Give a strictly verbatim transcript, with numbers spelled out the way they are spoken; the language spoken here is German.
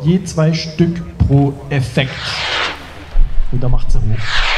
je zwei Stück pro Effekt. Und da macht sie hoch.